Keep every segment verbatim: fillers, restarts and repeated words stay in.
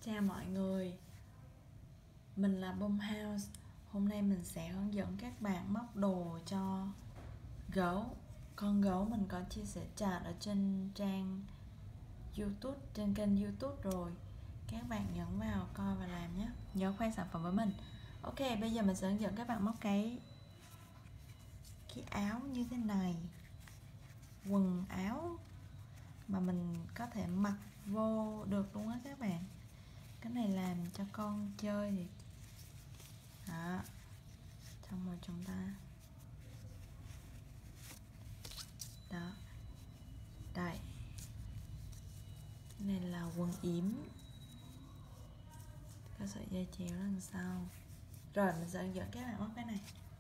Chào mọi người, mình là Boom House. Hôm nay mình sẽ hướng dẫn các bạn móc đồ cho gấu. Con gấu mình có chia sẻ chart ở trên trang YouTube, trên kênh YouTube rồi. Các bạn nhấn vào coi và làm nhé. Nhớ khoe sản phẩm với mình. Ok, bây giờ mình sẽ hướng dẫn các bạn móc cái cái áo như thế này. Quần áo mà mình có thể mặc vô được luôn á các bạn. Cái này làm cho con chơi thì đó, xong rồi chúng ta đó, đây, cái này là quần yếm, có sợi dây chéo đằng sau. Rồi mình sẽ hướng dẫn các bạn móc cái này.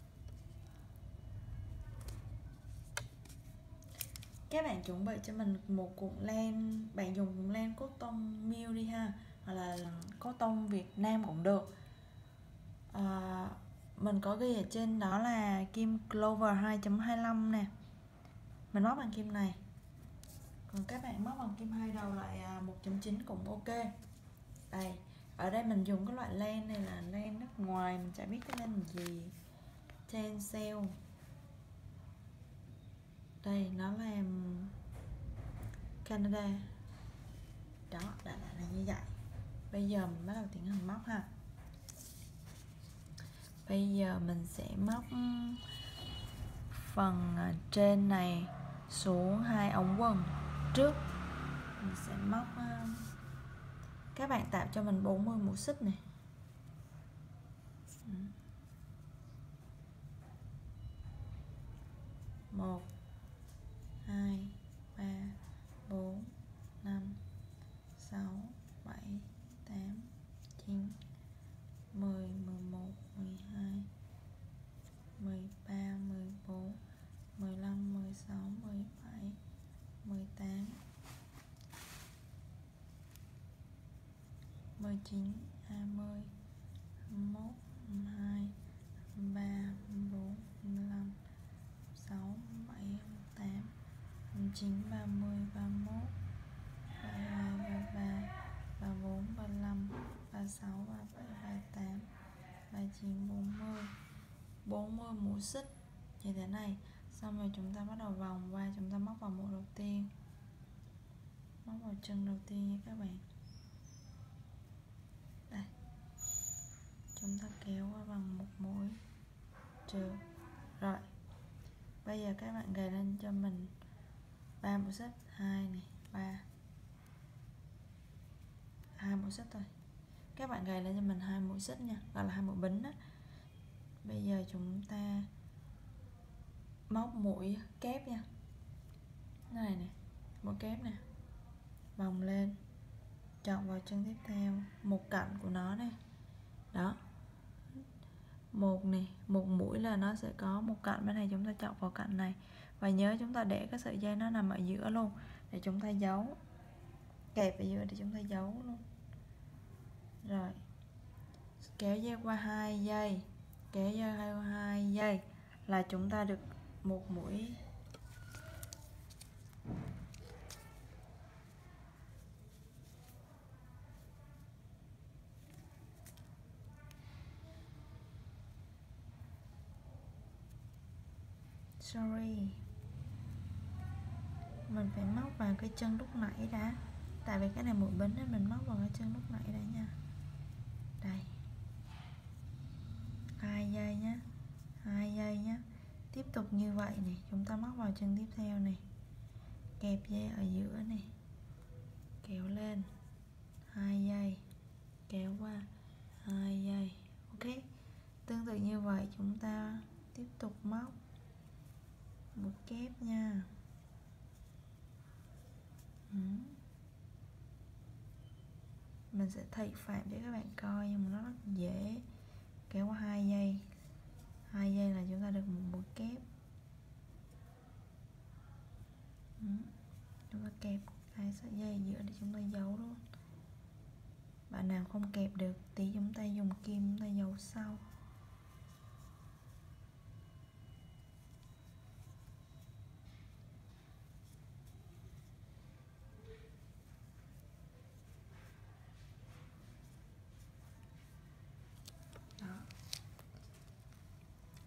Các bạn chuẩn bị cho mình một cuộn len, bạn dùng cuộn len cotton mill đi ha, hoặc là cotton Việt Nam cũng được. À, mình có ghi ở trên đó là kim Clover hai chấm hai lăm nè. Mình móc bằng kim này. Còn các bạn móc bằng kim hai đầu loại một chấm chín cũng ok. Đây, ở đây mình dùng cái loại len này là len nước ngoài, mình chả biết cái len gì. Tencel. Đây, nó là Canada. Đó, đã là như vậy. Bây giờ mình bắt đầu tiến hành móc ha. Bây giờ mình sẽ móc phần trên này xuống hai ống quần. Trước mình sẽ móc, các bạn tạo cho mình bốn mươi mũi xích này. Một, hai, ba, bốn, năm, sáu, bảy, tám, chín, mười, mười một, mười hai, mười ba, mười bốn, mười lăm, mười sáu, mười bảy, mười tám, mười chín, hai mươi, hai mươi mốt, hai mươi hai, hai mươi ba, hai mươi bốn, hai mươi lăm, hai mươi sáu, hai mươi bảy, hai mươi tám, hai mươi chín, ba mươi, ba mươi mốt, ba mươi hai, ba mươi ba, ba mươi bốn, ba mươi lăm, ba mươi sáu, ba mươi bảy, ba mươi tám, ba mươi chín, bốn mươi. bốn mươi mũi xích như thế này. Xong rồi chúng ta bắt đầu vòng qua, chúng ta móc vào mũi đầu tiên, móc vào chân đầu tiên nha các bạn. Đây, chúng ta kéo qua bằng một mũi trượt. Rồi, bây giờ các bạn gầy lên cho mình ba mũi xích, hai này, ba, hai mũi xích thôi. Các bạn gầy lên cho mình hai mũi xích nha, gọi là hai mũi bính đó. Bây giờ chúng ta móc mũi kép nha, cái này nè, mũi kép nè, vòng lên, chọn vào chân tiếp theo, một cạnh của nó đây, đó, một này, một mũi là nó sẽ có một cạnh bên này, chúng ta chọn vào cạnh này và nhớ chúng ta để cái sợi dây nó nằm ở giữa luôn để chúng ta giấu, kẹp ở giữa để chúng ta giấu luôn. Rồi kéo dây qua hai giây, kéo dây qua hai giây là chúng ta được một mũi. Sorry, mình phải móc vào cái chân lúc nãy đã, tại vì cái này mũi bính nên mình móc vào cái chân lúc nãy đã nha. Đây, hai giây nhé, hai giây nhé. Tiếp tục như vậy này, chúng ta móc vào chân tiếp theo này, kẹp dây ở giữa này, kéo lên hai giây, kéo qua hai giây. Ok, tương tự như vậy chúng ta tiếp tục móc một kép nha. ừ. Mình sẽ thị phạm để các bạn coi nhưng mà nó rất dễ. Kéo qua hai giây, hai giây là chúng ta được một mũi kép. ừ. Chúng ta kẹp hai sợi dây giữa để chúng ta giấu luôn. Bạn nào không kẹp được thì chúng ta dùng kim chúng ta giấu sau.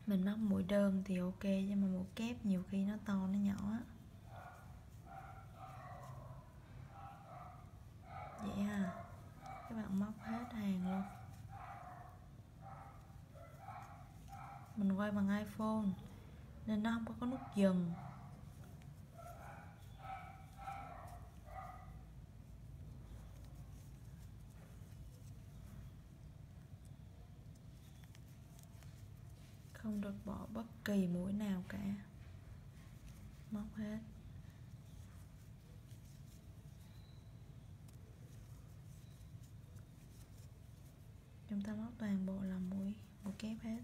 Mình móc mũi đơn thì ok, nhưng mà mũi kép nhiều khi nó to nó nhỏ á. Vậy à, các bạn móc hết hàng luôn. Mình quay bằng iPhone nên nó không có, có nút dừng. Không được bỏ bất kỳ mũi nào cả. Móc hết. Chúng ta móc toàn bộ là mũi mũi kép hết.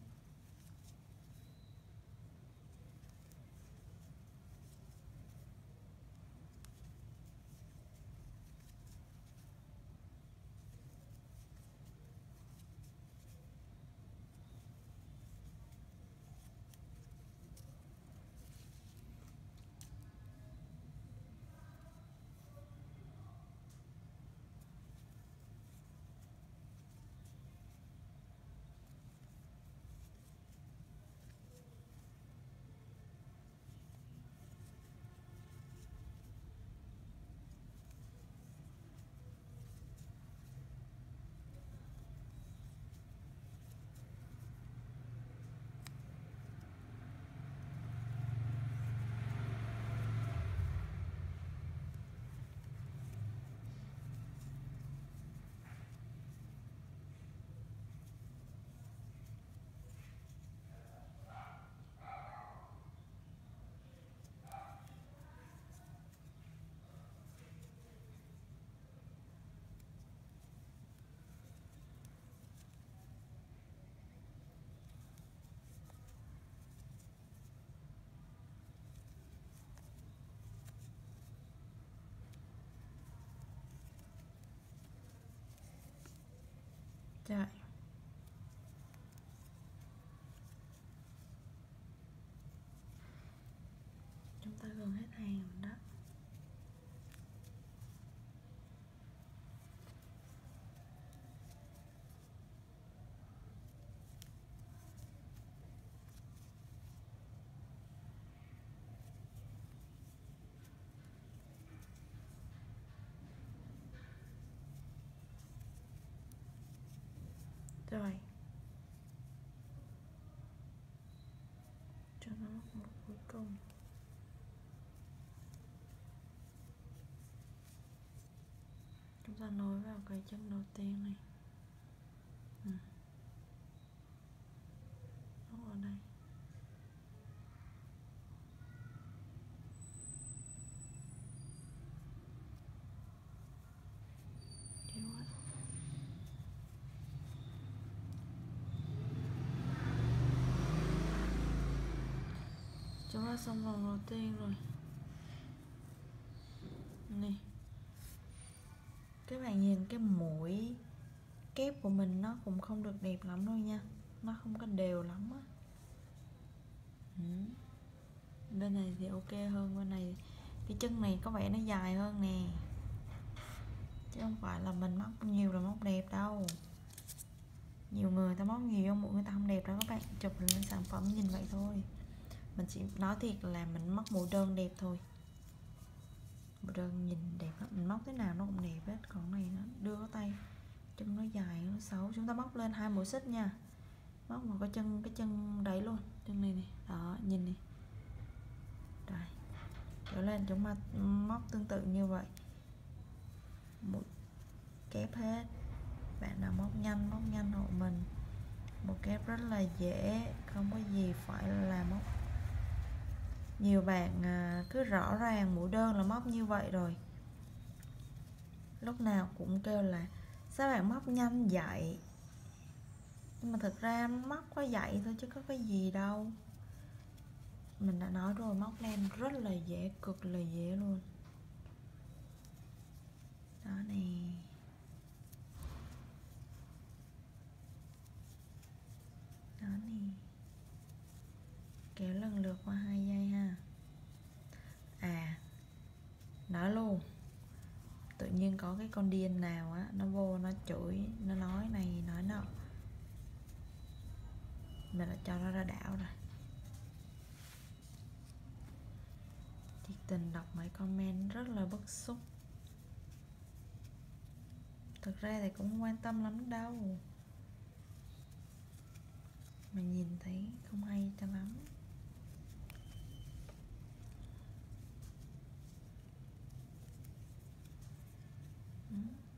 Rồi. Chúng ta gần hết hàng rồi đó. Rồi. Cho nó một cuối cùng. Chúng ta nối vào cái chân đầu tiên này. Ừ. Nó ở đây. Kéo hết. Chúng ta xong vòng đầu tiên rồi. Nè. Các bạn nhìn cái mũi kép của mình nó cũng không được đẹp lắm đâu nha. Nó không có đều lắm á. Ừ. Bên này thì ok hơn, bên này cái chân này có vẻ nó dài hơn nè, chứ không phải là mình móc nhiều là móc đẹp đâu. Nhiều người ta móc nhiều trong mũi người ta không đẹp đâu các bạn, chụp lên sản phẩm nhìn vậy thôi. Mình chỉ nói thiệt là mình móc mũi đơn đẹp thôi. Mũi đơn nhìn đẹp lắm, mình móc thế nào nó cũng đẹp hết. Còn này nó đưa cái tay chân nó dài nó xấu. Chúng ta móc lên hai mũi xích nha, móc vào cái chân cái chân đấy luôn, chân này này đó, nhìn này. Rồi trở lên chúng ta móc tương tự như vậy, mũi kép hết. Bạn nào móc nhanh móc nhanh hộ mình. Một kép rất là dễ, không có gì phải là móc. Nhiều bạn cứ rõ ràng mũi đơn là móc như vậy rồi, lúc nào cũng kêu là sao bạn móc nhanh vậy, nhưng mà thực ra móc có vậy thôi chứ có cái gì đâu. Mình đã nói rồi, móc len rất là dễ, cực là dễ luôn. Đó nè. Đó nè. Kéo lần lượt qua hai giây ha. À, nói luôn, tự nhiên có cái con điên nào á, nó vô nó chửi, nó nói này nói nọ, mình đã cho nó ra đảo rồi. tình đọc mấy comment rất là bức xúc. Thực ra thì cũng không quan tâm lắm đâu, mà nhìn thấy không hay cho lắm. Ừ.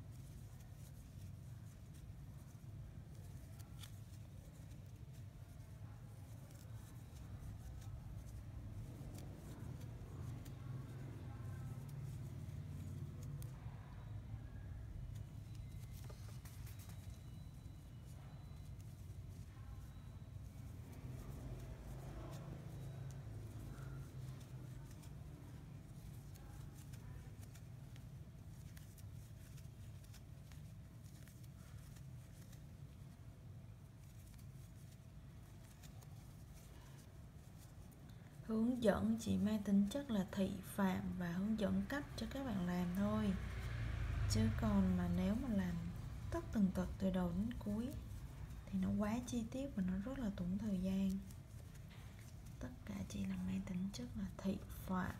Hướng dẫn chỉ mang tính chất là thị phạm và hướng dẫn cách cho các bạn làm thôi, chứ còn mà nếu mà làm tất tần tật từ đầu đến cuối thì nó quá chi tiết và nó rất là tốn thời gian. Tất cả chỉ là mang tính chất là thị phạm.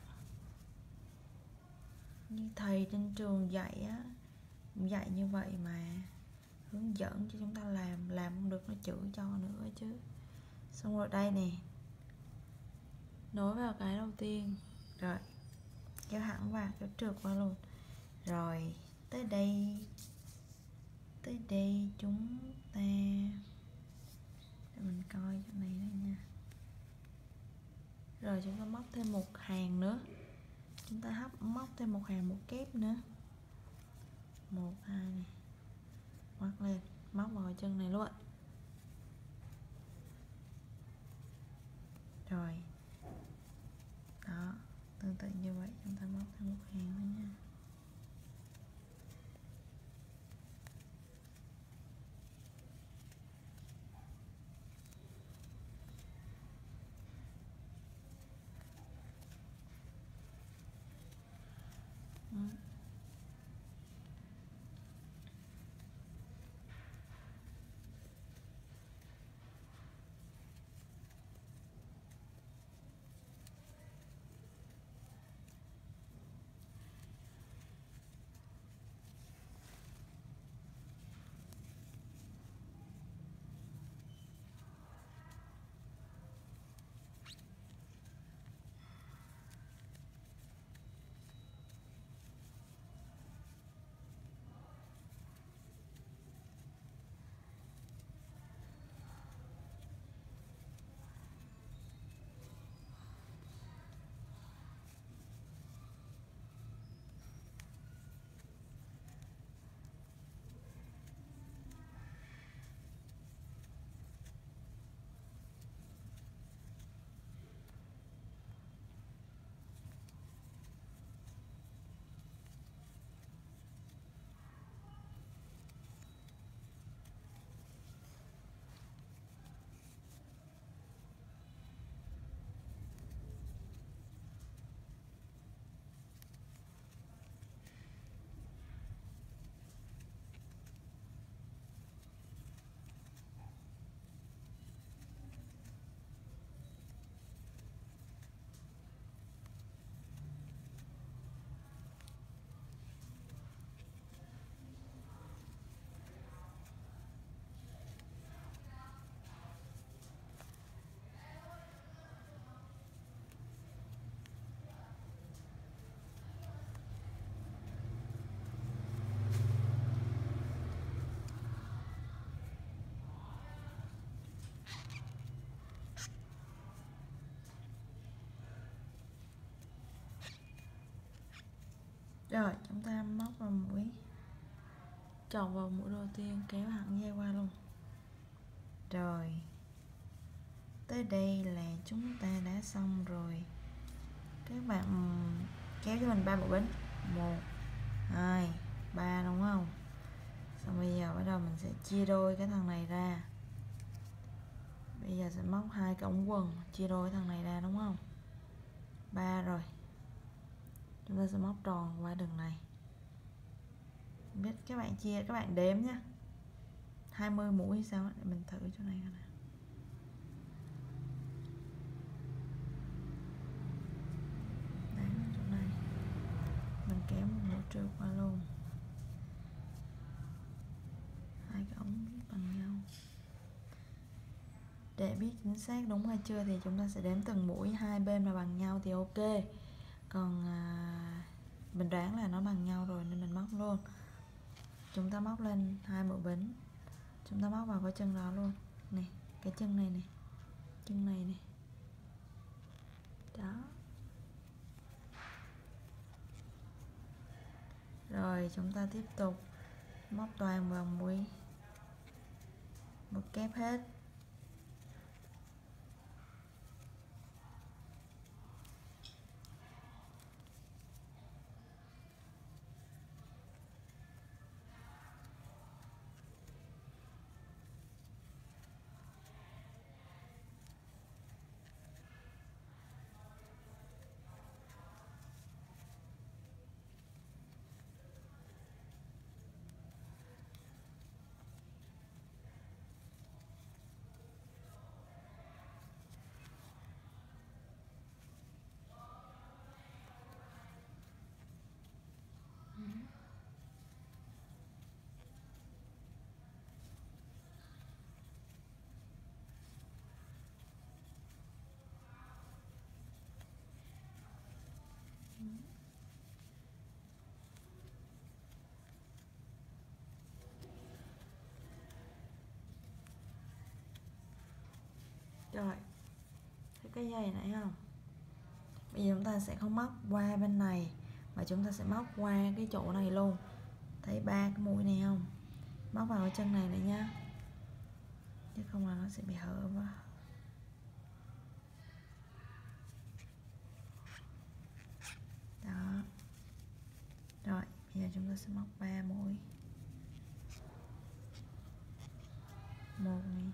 Như thầy trên trường dạy á, dạy như vậy mà, hướng dẫn cho chúng ta làm, làm không được nó chửi cho nữa chứ. Xong rồi đây nè, nối vào cái đầu tiên, rồi kéo thẳng vào, kéo trượt qua luôn. Rồi tới đây, tới đây chúng ta, để mình coi chỗ này đây nha. Rồi chúng ta móc thêm một hàng nữa, chúng ta hấp móc thêm một hàng một kép nữa, một hai này, móc lên, móc vào chân này luôn. Rồi đó, tương tự như vậy chúng ta móc thêm một hàng nữa nha. Ừ. Rồi chúng ta móc vào mũi, chọn vào mũi đầu tiên, kéo thẳng dây qua luôn. Rồi tới đây là chúng ta đã xong rồi. Các bạn kéo cho mình ba bộ bính, một hai ba, đúng không? Xong bây giờ bắt đầu mình sẽ chia đôi cái thằng này ra. Bây giờ sẽ móc hai cái ống quần, chia đôi thằng này ra, đúng không? Ba rồi, chúng ta sẽ móc tròn qua đường này. Biết các bạn chia, các bạn đếm nhé, hai mươi mũi hay sao, để mình thử chỗ này coi nào. Đấy, chỗ kéo một mũi trượt qua luôn, hai cái ống bằng nhau. Để biết chính xác đúng hay chưa thì chúng ta sẽ đếm từng mũi, hai bên mà bằng nhau thì ok. Còn à, mình đoán là nó bằng nhau rồi nên mình móc luôn. Chúng ta móc lên hai mũi bính, chúng ta móc vào cái chân đó luôn này, cái chân này này, chân này này, đó. Rồi chúng ta tiếp tục móc toàn vào mũi, một kép hết. Rồi, thấy cái dây này không? Bây giờ chúng ta sẽ không móc qua bên này mà chúng ta sẽ móc qua cái chỗ này luôn. Thấy ba cái mũi này không? Móc vào cái chân này này nha, chứ không là nó sẽ bị hở quá. Đó. Rồi, bây giờ chúng ta sẽ móc ba mũi. Một này,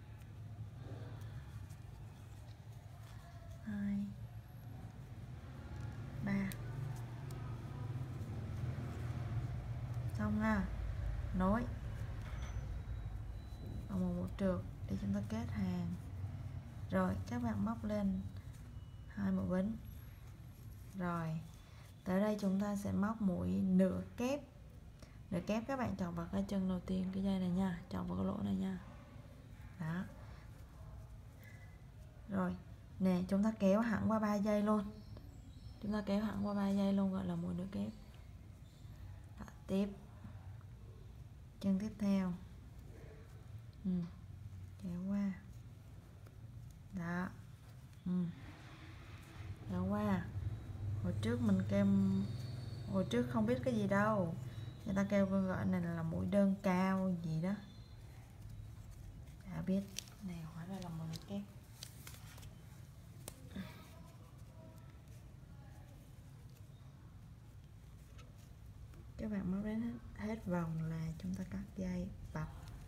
hai, ba. Xong ha. Nối vào một mũi trượt để chúng ta kết hàng. Rồi các bạn móc lên hai mũi bính. Rồi tới đây chúng ta sẽ móc mũi nửa kép. Nửa kép các bạn chọn vào cái chân đầu tiên cái dây này nha, chọn vào cái lỗ này nha. Đó. Rồi nè, chúng ta kéo hẳn qua ba dây luôn. Chúng ta kéo hẳn qua ba dây luôn, gọi là mũi nửa kép. Đó, tiếp chân tiếp theo, ừ. kéo qua, đó, ừ. kéo qua. Hồi trước mình kêu, hồi trước không biết cái gì đâu, người ta kêu gọi này là mũi đơn cao gì đó, đã biết này hóa ra là mũi kép. Các bạn móc đến hết, hết vòng là chúng ta cắt dây bọc.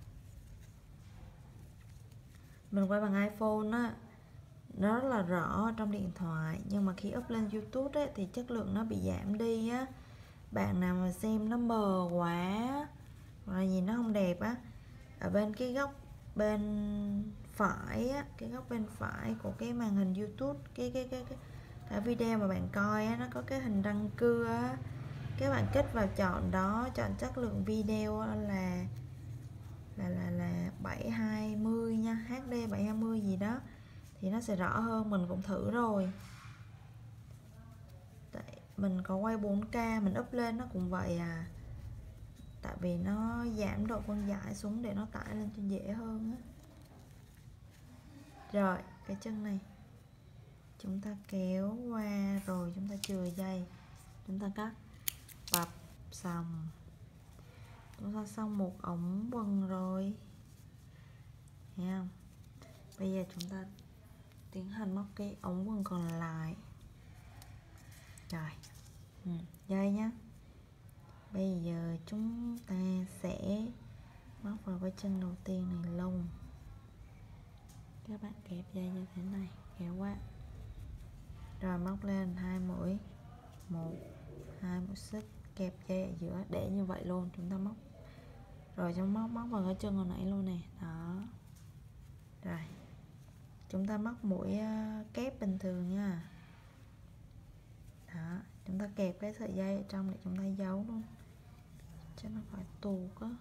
Mình quay bằng iPhone á, nó rất là rõ trong điện thoại, nhưng mà khi up lên YouTube ấy, thì chất lượng nó bị giảm đi á. Bạn nào mà xem nó mờ quá hoặc là nhìn nó không đẹp á, ở bên cái góc bên phải á, cái góc bên phải của cái màn hình YouTube, cái cái cái cái, cái video mà bạn coi á, nó có cái hình răng cưa á, các bạn kích vào chọn đó, chọn chất lượng video là là là là bảy hai mươi nha, hát đê bảy hai mươi gì đó thì nó sẽ rõ hơn. Mình cũng thử rồi, tại mình có quay bốn K mình up lên nó cũng vậy à, tại vì nó giảm độ phân giải xuống để nó tải lên cho dễ hơn á. Rồi cái chân này chúng ta kéo qua, rồi chúng ta chừa dây, chúng ta cắt bập xong. Chúng ta xong một ống quần rồi, thấy không? Bây giờ chúng ta tiến hành móc cái ống quần còn lại. Rồi, ừ, dây nhé. Bây giờ chúng ta sẽ móc vào cái chân đầu tiên này lông. Các bạn kẹp dây như thế này, kéo qua. Rồi móc lên hai mũi, một, hai mũi xích, kẹp dây ở giữa để như vậy luôn. Chúng ta móc, rồi chúng móc móc vào cái chân hồi nãy luôn nè, đó. Rồi chúng ta móc mũi kép bình thường nha, đó. chúng ta kẹp cái sợi dây ở trong để chúng ta giấu luôn cho nó khỏi tuột á.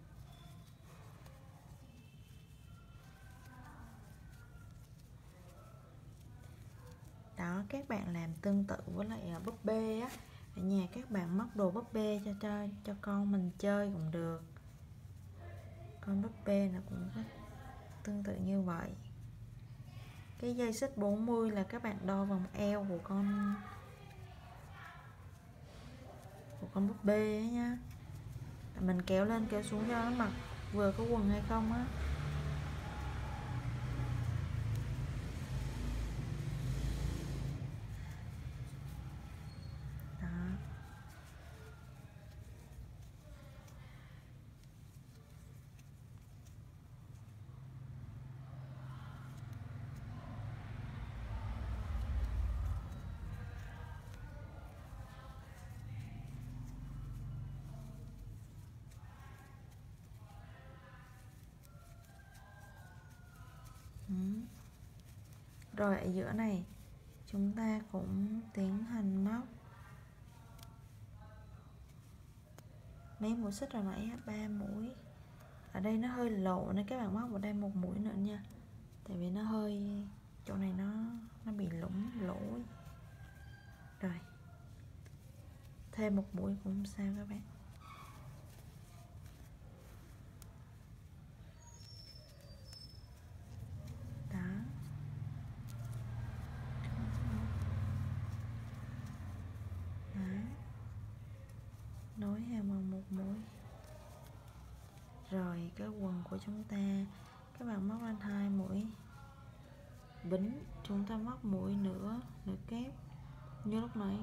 Đó, các bạn làm tương tự với lại búp bê á, ở nhà các bạn móc đồ búp bê cho cho cho con mình chơi cũng được. Con búp bê nó cũng tương tự như vậy. Cái dây xích bốn mươi là các bạn đo vòng eo của con của con búp bê ấy nhá. Mình kéo lên kéo xuống cho nó mặc vừa có quần hay không á. Rồi ở giữa này chúng ta cũng tiến hành móc mấy mũi xích rồi nãy, ba mũi. Ở đây nó hơi lộ nên các bạn móc vào đây một mũi nữa nha, tại vì nó hơi chỗ này nó nó bị lủng lỗ. Rồi thêm một mũi cũng không sao các bạn. Đó, đó. Nối hàng bằng một mũi. Rồi cái quần của chúng ta các bạn móc lên hai mũi bính, chúng ta móc mũi nữa nữa kép như lúc nãy.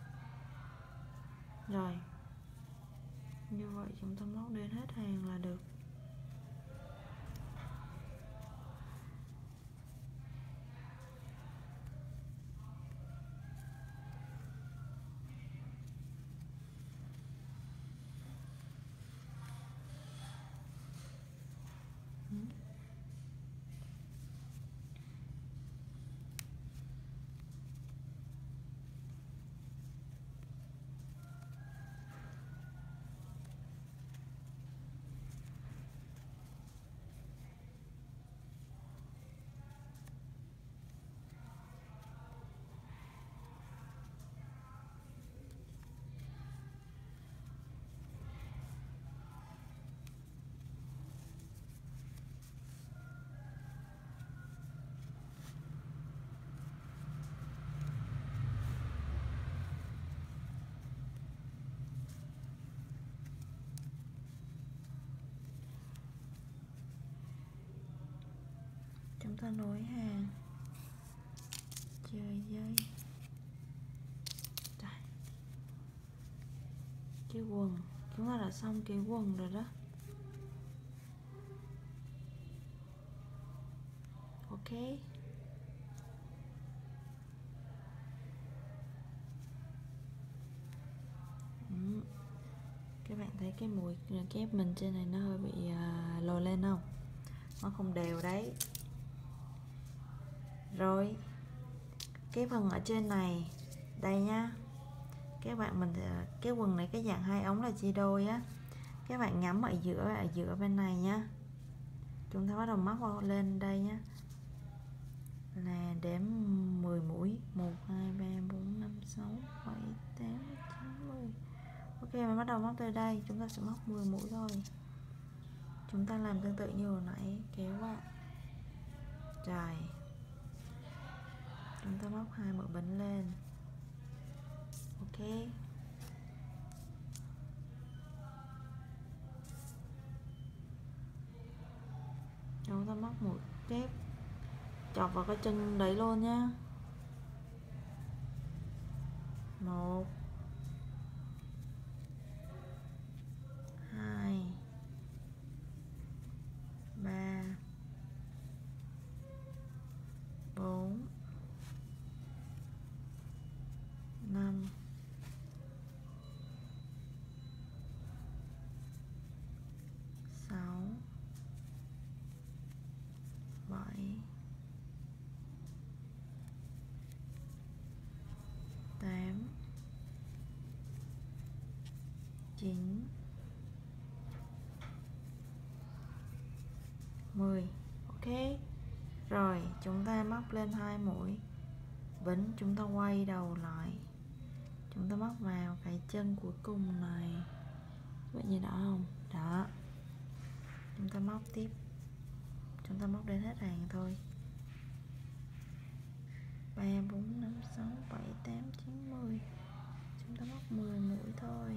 Rồi như vậy chúng ta móc đến hết hàng là được. Chúng ta nối hàng chơi dây. Rồi. Cái quần chúng ta đã xong cái quần rồi đó. Ok, ừ. Các bạn thấy cái mũi kép mình trên này nó hơi bị uh, lồi lên không, nó không đều đấy. Rồi cái phần ở trên này đây nhá, các bạn mình cái quần này cái dạng hai ống là chia đôi á, các bạn ngắm ở giữa ở giữa bên này nhá, chúng ta bắt đầu móc vào lên đây nhá, là đếm mười mũi, một hai ba bốn năm sáu bảy tám chín mười. Ok, mình bắt đầu móc từ đây, chúng ta sẽ móc mười mũi thôi. Chúng ta làm tương tự như hồi nãy, kéo qua. Rồi chúng ta móc hai mũi bính lên. Ok, chúng ta móc một kép chọc vào cái chân đấy luôn nhá. Một, hai, ba, bốn, năm, sáu, bảy, tám, mười. Ok. Rồi chúng ta móc lên hai mũi bính, chúng ta quay đầu lại, chúng ta móc vào cái chân cuối cùng này, vậy như đó không? Đó, chúng ta móc tiếp, chúng ta móc đến hết hàng thôi. Ba, bốn, năm, sáu, bảy, tám, chín, mười. Chúng ta móc mười mũi thôi.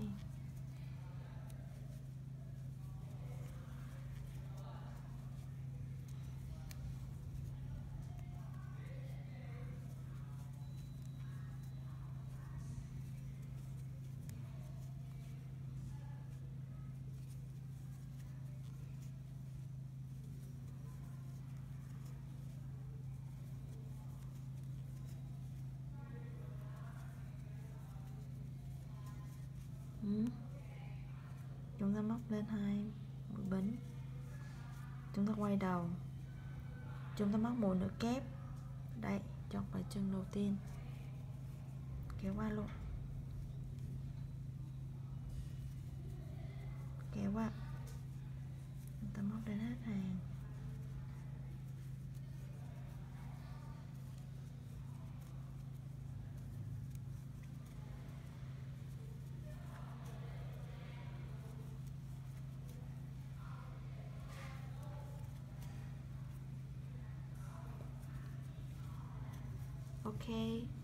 Ừ. Chúng ta móc lên hai mũi bính, chúng ta quay đầu, chúng ta móc một nửa kép đây, chọc vào chân đầu tiên, kéo qua luôn, kéo qua, chúng ta móc đến hết hàng. Ok,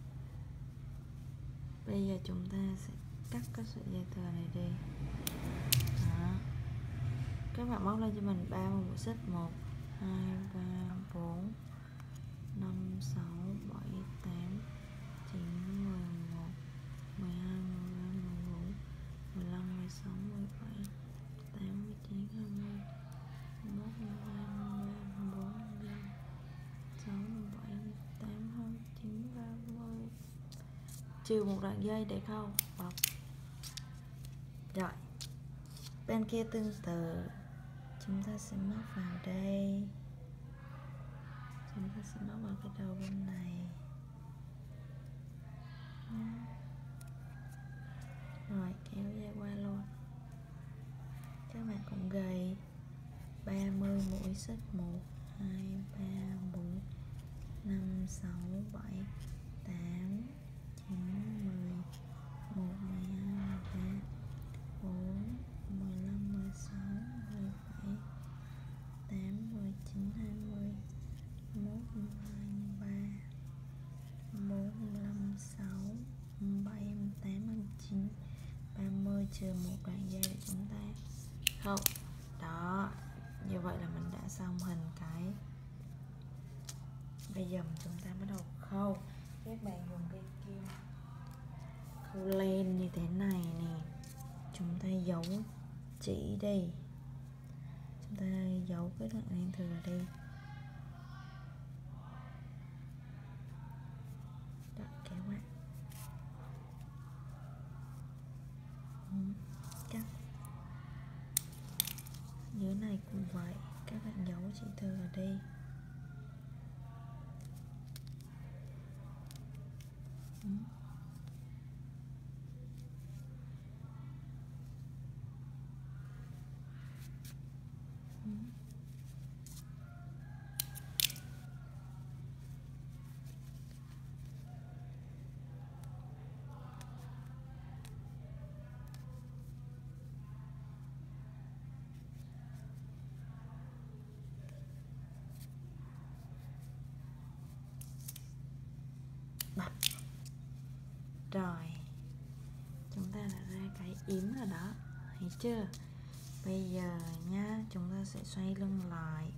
bây giờ chúng ta sẽ cắt cái sợi dây tờ này đi. Đó. Các bạn móc lên cho mình ba mũi xích, một, hai, ba, bốn, năm, sáu, bảy, tám, chín, mười, một, mười hai, mười ba, mười bốn, mười lăm, mười sáu, mười bảy, tám, mười chín, hai mươi, mười một, mười hai, mười ba, mười bốn, mười lăm, sáu, mười bảy, mười tám, hai mươi chín, ba mươi. Trừ một đoạn dây để khâu bọc. Rồi, bên kia tương tự, chúng ta sẽ móc vào đây, chúng ta sẽ móc vào cái đầu bên này. Rồi kéo dây qua luôn. Các bạn cũng gầy ba mươi mũi xích, một, hai, ba, bốn, năm, sáu, bảy, tám, chín, mười, một, mười hai, mười ba, bốn, mười lăm, mười sáu, mười bảy, tám, mười chín, hai mươi, mười một, mười hai, mười ba, mười bốn, mười lăm, mười sáu, mười bảy, mười tám, mười chín, ba mươi, trừ một đoạn dây để chúng ta khâu. Đó, như vậy là mình đã xong hình cái. Bây giờ chúng ta bắt đầu khâu. Các bạn dùng cây kim khâu len như thế này nè, chúng ta giấu chỉ đi, chúng ta giấu cái đoạn len thừa đi. Đó, kéo qua, ừ, cắt. Dưới này cũng vậy, các bạn giấu chỉ thừa đi. Ừ. Ừ. Bập. Rồi, chúng ta đã ra cái yếm rồi đó, thấy chưa? Bây giờ nha, chúng ta sẽ xoay lưng lại.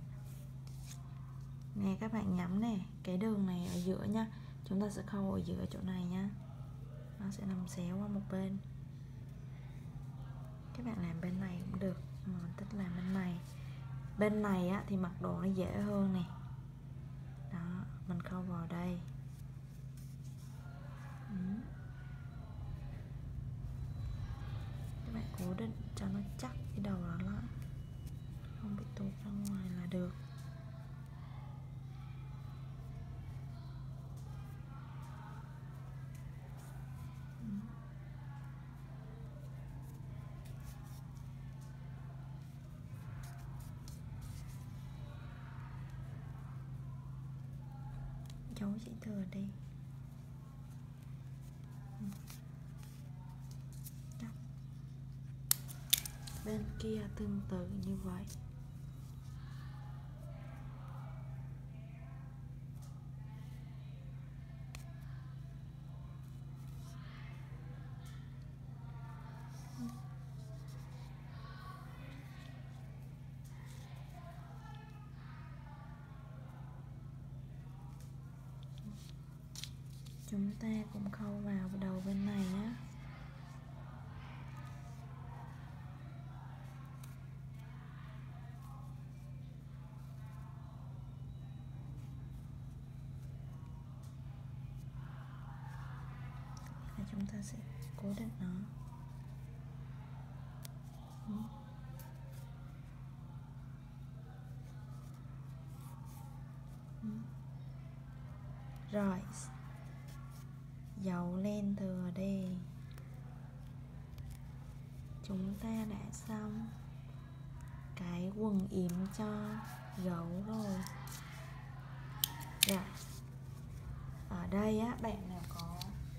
Nè các bạn nhắm nè, cái đường này ở giữa nha, chúng ta sẽ khâu ở giữa chỗ này nha, nó sẽ nằm xéo qua một bên. Các bạn làm bên này cũng được, mà mình thích làm bên này. Bên này á, thì mặc đồ nó dễ hơn nè. Đó, mình khâu vào đây. Ừ. Các bạn cố định cho nó chắc cái đầu đó lại, không bị tuột ra ngoài là được. Ừ. giấu chữ thừa đi. Bên kia tương tự như vậy. Chúng ta cũng khâu vào đầu bên này nhé. Và chúng ta sẽ cố định nó. Rồi, dấu lên thừa đi. Chúng ta đã xong cái quần yếm cho gấu rồi. Rồi, ở đây á, bạn nào có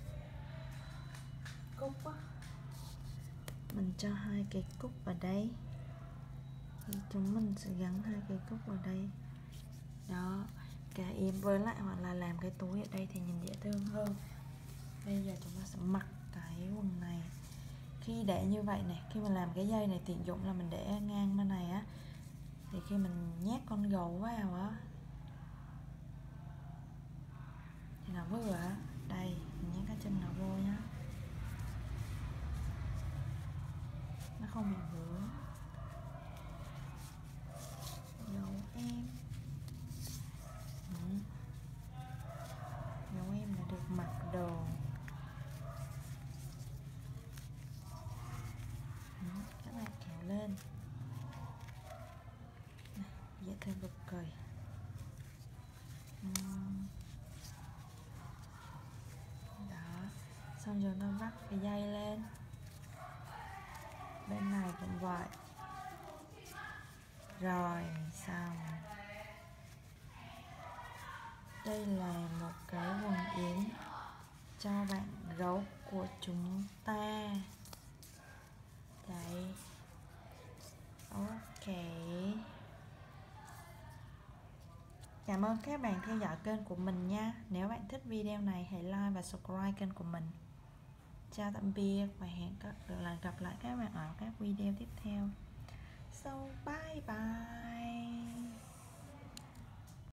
cúc á, mình cho hai cái cúc ở đây thì chúng mình sẽ gắn hai cái cúc ở đây đó, cả yếm với lại, hoặc là làm cái túi ở đây thì nhìn dễ thương hơn. Bây giờ chúng ta sẽ mặc cái quần này. Khi để như vậy này, khi mà làm cái dây này tiện dụng là mình để ngang bên này á, thì khi mình nhét con gấu vào á thì nó vừa á, đây mình nhét cái chân nó vô nhá, nó không bị vướng. Gấu em, ừ. Gấu em đã được mặc đồ. Ừ. Các bạn kéo lên này, dễ thương cực kỳ. Ừ. Đó, xong rồi nó vắt cái dây lên. Bên này cũng vậy. Rồi xong. Đây là một cái quần yếm cho bạn gấu của chúng ta. Đấy. Ok. Cảm ơn các bạn theo dõi kênh của mình nha. Nếu bạn thích video này hãy like và subscribe kênh của mình. Chào tạm biệt và hẹn gặp lại các bạn ở các video tiếp theo. So bye bye.